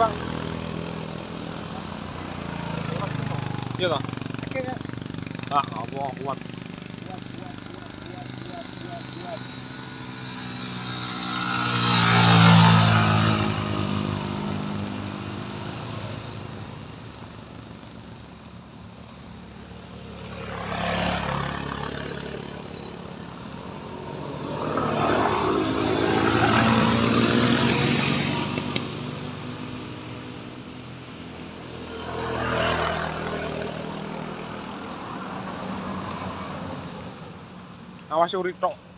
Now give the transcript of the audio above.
Bang. Iya toh? Ah, nggak mau kuat. Awas uri tok.